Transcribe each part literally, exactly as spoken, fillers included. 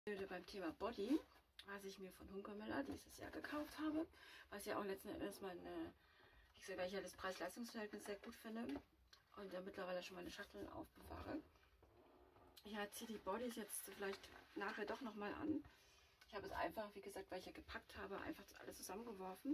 Wieder beim Thema Body, was ich mir von Hunkemöller dieses Jahr gekauft habe, was ja auch letzten Endes meine, ich sage, weil ich ja das Preis-Leistungs-Verhältnis sehr gut finde und ja mittlerweile schon meine Schachteln aufbewahre. Ja, ziehe die Bodies jetzt vielleicht nachher doch nochmal an. Ich habe es einfach, wie gesagt, weil ich ja gepackt habe, einfach alles zusammengeworfen.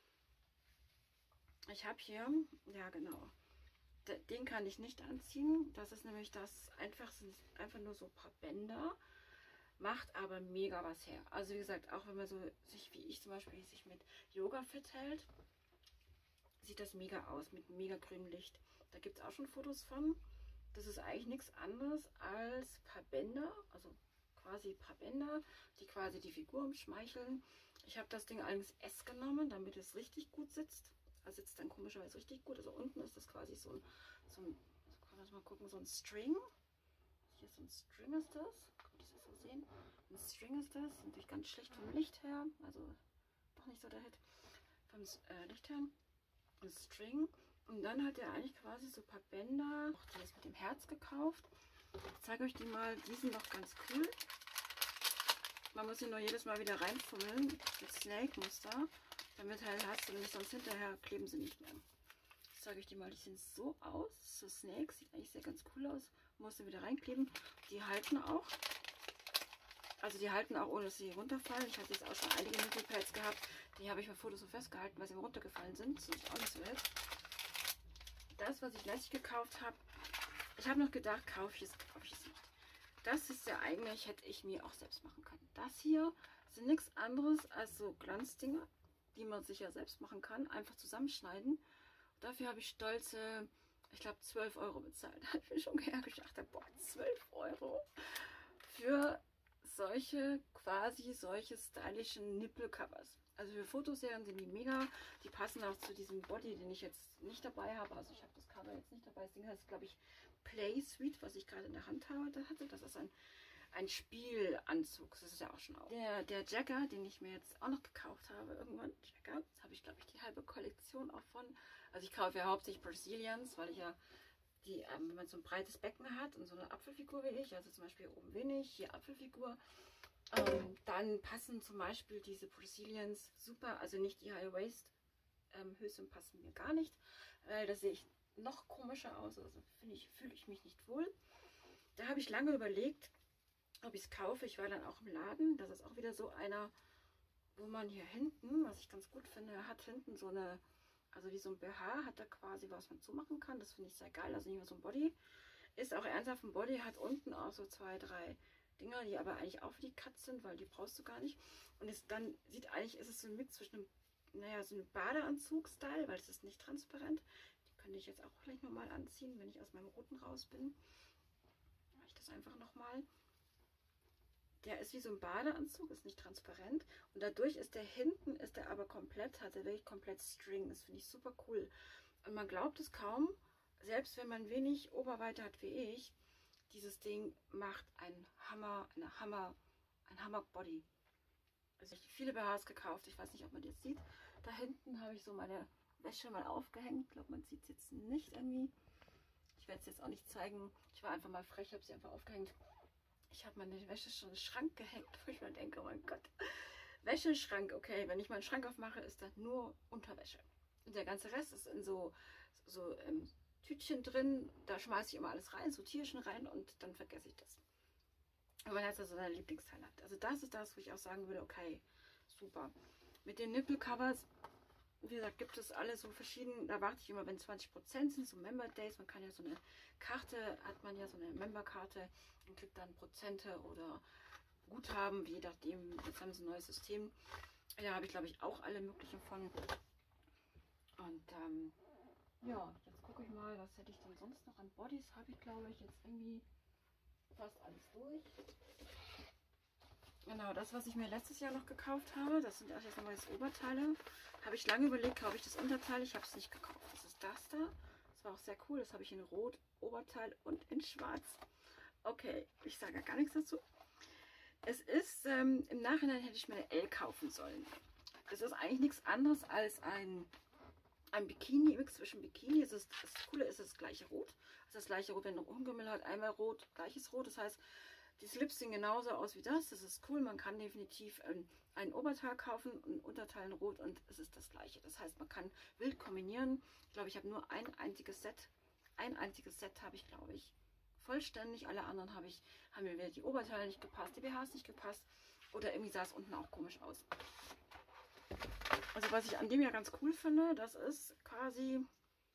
Ich habe hier, ja genau, den kann ich nicht anziehen. Das ist nämlich das, einfach sind einfach nur so ein paar Bänder. Macht aber mega was her. Also wie gesagt, auch wenn man so sich, wie ich zum Beispiel, sich mit Yoga fit hält, sieht das mega aus, mit mega grünem Licht. Da gibt es auch schon Fotos von. Das ist eigentlich nichts anderes als ein paar Bänder, also quasi ein paar Bänder, die quasi die Figur umschmeicheln. Ich habe das Ding allerdings S genommen, damit es richtig gut sitzt. Also sitzt dann komischerweise richtig gut. Also unten ist das quasi so ein, so ein, kann man mal gucken, so ein String. Hier so ein String ist das. Kann man das so sehen? Ein String ist das. Natürlich ganz schlecht vom Licht her. Also doch nicht so der Hit. Vom äh, Licht her. Ein String. Und dann hat er eigentlich quasi so ein paar Bänder. Auch die ist mit dem Herz gekauft. Ich zeige euch die mal. Die sind noch ganz cool. Man muss sie nur jedes Mal wieder reinfummeln. Mit Snake-Muster. Damit halt hast du nämlich, sonst hinterher kleben sie nicht mehr. Zeige ich dir mal, die sehen so aus, so Snakes, sieht eigentlich sehr ganz cool aus, musst du wieder reinkleben, die halten auch, also die halten auch ohne dass sie runterfallen. Ich hatte jetzt auch schon einige Nippelpads gehabt, die habe ich bei Fotos so festgehalten, weil sie mir runtergefallen sind, das ist auch nicht so jetzt. Das, was ich letztlich gekauft habe, ich habe noch gedacht, kaufe ich es, kaufe ich es nicht. Das ist ja eigentlich, hätte ich mir auch selbst machen können. Das hier sind nichts anderes als so Glanzdinger, die man sich ja selbst machen kann, einfach zusammenschneiden. Dafür habe ich stolze, ich glaube, zwölf Euro bezahlt. Da habe ich mir schon gedacht, boah, zwölf Euro für solche, quasi solche stylischen Nippelcovers. Also für Fotoserien sind die mega. Die passen auch zu diesem Body, den ich jetzt nicht dabei habe. Also ich habe das Cover jetzt nicht dabei. Das Ding heißt, glaube ich, Play Sweet, was ich gerade in der Hand habe. Da hatte. Das ist ein, ein Spielanzug. Das ist ja auch schon auch. Der, der Jagger, den ich mir jetzt auch noch gekauft habe, irgendwann, Jagger, habe ich, glaube ich, die halbe Kollektion auch von. Also ich kaufe ja hauptsächlich Brazilians, weil ich ja die, ähm, wenn man so ein breites Becken hat und so eine Apfelfigur wie ich, also zum Beispiel oben wenig, hier Apfelfigur, ähm, dann passen zum Beispiel diese Brazilians super, also nicht die High Waist ähm, Höschen passen mir gar nicht, weil da sehe ich noch komischer aus, also finde ich, fühle ich mich nicht wohl. Da habe ich lange überlegt, ob ich es kaufe. Ich war dann auch im Laden, das ist auch wieder so einer, wo man hier hinten, was ich ganz gut finde, hat hinten so eine, also wie so ein B H, hat da quasi, was man zumachen kann. Das finde ich sehr geil. Also nicht mehr so ein Body. Ist auch ernsthaft ein Body, hat unten auch so zwei, drei Dinger, die aber eigentlich auch für die Katze sind, weil die brauchst du gar nicht. Und es dann sieht eigentlich, ist es so ein Mix zwischen einem, naja, so einem Badeanzug-Style, weil es ist nicht transparent. Die könnte ich jetzt auch gleich nochmal anziehen, wenn ich aus meinem Roten raus bin. Mache ich das einfach nochmal. Der ist wie so ein Badeanzug, ist nicht transparent. Und dadurch ist der hinten, ist der aber komplett, hat er wirklich komplett String. Das finde ich super cool. Und man glaubt es kaum, selbst wenn man wenig Oberweite hat wie ich, dieses Ding macht einen Hammer, eine Hammer, ein Hammer-Body. Also ich habe viele B Hs gekauft, ich weiß nicht, ob man die jetzt sieht. Da hinten habe ich so meine Wäsche mal aufgehängt. Ich glaube, man sieht es jetzt nicht irgendwie. Ich werde es jetzt auch nicht zeigen. Ich war einfach mal frech, habe sie einfach aufgehängt. Ich habe meine Wäsche schon im Schrank gehängt, wo ich mir denke, oh mein Gott. Wäscheschrank, okay, wenn ich meinen Schrank aufmache, ist da nur Unterwäsche. Und der ganze Rest ist in so, so ähm, Tütchen drin. Da schmeiße ich immer alles rein, so Tierchen rein und dann vergesse ich das. Und man hat also seine Lieblingsteil hat. Also das ist das, wo ich auch sagen würde, okay, super. Mit den Nippelcovers, wie gesagt, gibt es alle so verschieden. Da warte ich immer, wenn zwanzig Prozent sind, so Member Days. Man kann ja so eine Karte, hat man ja so eine Member-Karte und kriegt dann Prozente oder Guthaben, je nachdem. Jetzt haben sie ein neues System. Da habe ich, glaube ich, auch alle möglichen von. Und ähm, ja, jetzt gucke ich mal, was hätte ich denn sonst noch an Bodies? Habe ich, glaube ich, jetzt irgendwie fast alles durch. Genau, das, was ich mir letztes Jahr noch gekauft habe, das sind erst jetzt nochmal jetzt Oberteile. Habe ich lange überlegt, kaufe ich das Unterteil. Ich habe es nicht gekauft. Das ist das da. Das war auch sehr cool. Das habe ich in Rot, Oberteil und in Schwarz. Okay, ich sage gar nichts dazu. Es ist, ähm, im Nachhinein hätte ich mir eine L kaufen sollen. Es ist eigentlich nichts anderes als ein, ein Bikini-Mix zwischen Bikini. Es ist, das Coole ist das gleiche Rot. Also das gleiche Rot, wenn noch Hunkemöller hat, einmal rot, gleiches Rot. Das heißt, Die Slips sehen genauso aus wie das. Das ist cool. Man kann definitiv ähm, ein Oberteil kaufen, ein Unterteil in Rot und es ist das gleiche. Das heißt, man kann wild kombinieren. Ich glaube, ich habe nur ein einziges Set. Ein einziges Set habe ich, glaube ich, vollständig. Alle anderen habe ich, haben mir wieder die Oberteile nicht gepasst, die B Hs nicht gepasst. Oder irgendwie sah es unten auch komisch aus. Also was ich an dem ja ganz cool finde, das ist quasi,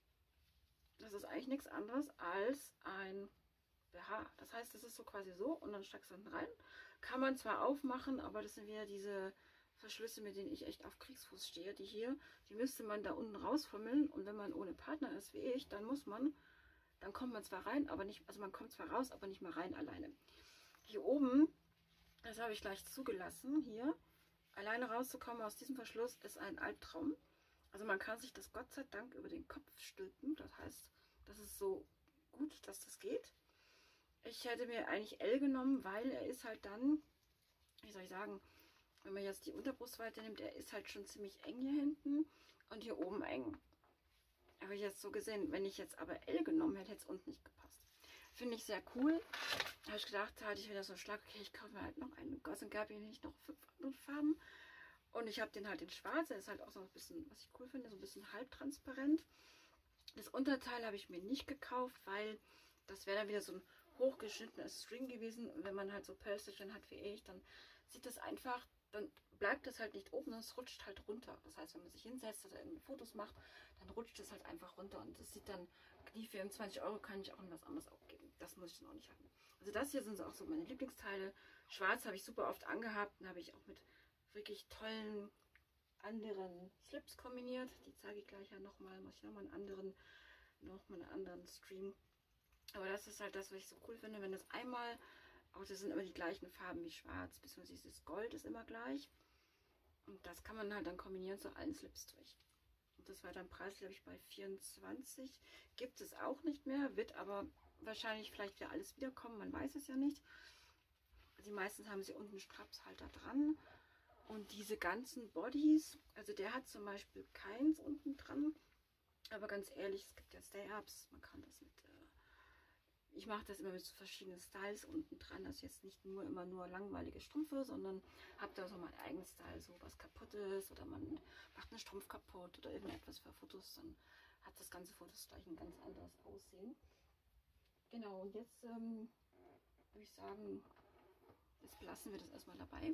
das ist eigentlich nichts anderes als ein B H. Das heißt, das ist so quasi so und dann steckst du hinten rein. Kann man zwar aufmachen, aber das sind wieder diese Verschlüsse, mit denen ich echt auf Kriegsfuß stehe. Die hier, die müsste man da unten rausfummeln und wenn man ohne Partner ist wie ich, dann muss man, dann kommt man zwar rein, aber nicht, also man kommt zwar raus, aber nicht mehr rein alleine. Hier oben, das habe ich gleich zugelassen, hier, alleine rauszukommen aus diesem Verschluss ist ein Albtraum. Also man kann sich das Gott sei Dank über den Kopf stülpen. Das heißt, das ist so gut, dass das geht. Ich hätte mir eigentlich L genommen, weil er ist halt dann, wie soll ich sagen, wenn man jetzt die Unterbrustweite nimmt, er ist halt schon ziemlich eng hier hinten und hier oben eng. Habe ich jetzt so gesehen, wenn ich jetzt aber L genommen hätte, hätte es unten nicht gepasst. Finde ich sehr cool. Da habe ich gedacht, da hatte ich wieder so einen Schlag, okay, ich kaufe mir halt noch einen. Gott sei Dank nicht noch fünf andere Farben. Und ich habe den halt in schwarz, der ist halt auch so ein bisschen, was ich cool finde, so ein bisschen halbtransparent. Das Unterteil habe ich mir nicht gekauft, weil das wäre dann wieder so ein hochgeschnittenes String gewesen. Und wenn man halt so Pölsterchen hat wie ich, dann sieht das einfach, dann bleibt das halt nicht oben, sondern es rutscht halt runter. Das heißt, wenn man sich hinsetzt oder irgendwie Fotos macht, dann rutscht es halt einfach runter. Und das sieht dann, die vierundzwanzig Euro kann ich auch in was anderes aufgeben. Das muss ich dann auch nicht haben. Also das hier sind auch so meine Lieblingsteile. Schwarz habe ich super oft angehabt. Dann habe ich auch mit wirklich tollen anderen Slips kombiniert. Die zeige ich gleich ja nochmal. Mache ich nochmal einen anderen, nochmal einen anderen Stream. Aber das ist halt das, was ich so cool finde, wenn das einmal, auch das sind immer die gleichen Farben wie schwarz, beziehungsweise dieses Gold ist immer gleich. Und das kann man halt dann kombinieren zu allen Slips durch. Und das war dann preislich, glaube ich, bei vierundzwanzig. Gibt es auch nicht mehr, wird aber wahrscheinlich vielleicht wieder alles wiederkommen, man weiß es ja nicht. Die meisten haben sie unten Strapshalter dran. Und diese ganzen Bodies, also der hat zum Beispiel keins unten dran. Aber ganz ehrlich, es gibt ja Stay-Ups, man kann das mit... Äh, ich mache das immer mit so verschiedenen Styles unten dran, also jetzt nicht nur immer nur langweilige Strümpfe, sondern habe da so meinen eigenen Style, so was kaputtes oder man macht einen Strumpf kaputt oder irgendetwas für Fotos, dann hat das ganze Fotos gleich ein ganz anderes Aussehen. Genau, und jetzt ähm, würde ich sagen, jetzt belassen wir das erstmal dabei.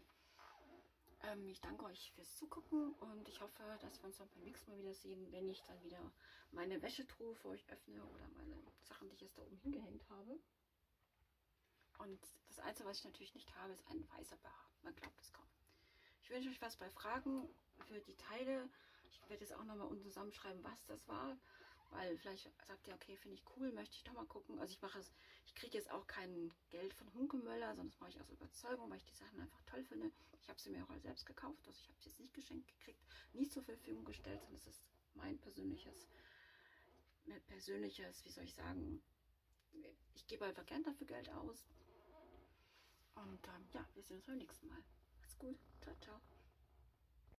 Ähm, ich danke euch fürs Zugucken und ich hoffe, dass wir uns dann beim nächsten Mal wieder sehen, wenn ich dann wieder meine Wäschetruhe für euch öffne oder meine Sachen, die ich jetzt da oben hingehängt habe. Und das Einzige, was ich natürlich nicht habe, ist ein weißer B H. Man glaubt es kaum. Ich wünsche euch was bei Fragen für die Teile. Ich werde jetzt auch nochmal unten zusammenschreiben, was das war. Weil vielleicht sagt ihr, okay, finde ich cool, möchte ich doch mal gucken. Also ich mache es, ich kriege jetzt auch kein Geld von Hunkemöller, sondern das mache ich aus Überzeugung, weil ich die Sachen einfach toll finde. Ich habe sie mir auch alle selbst gekauft, also ich habe sie jetzt nicht geschenkt gekriegt, nie zur Verfügung gestellt, sondern es ist mein persönliches, persönliches, wie soll ich sagen, ich gebe einfach gern dafür Geld aus. Und ähm, ja, wir sehen uns beim nächsten Mal. Macht's gut, ciao, ciao.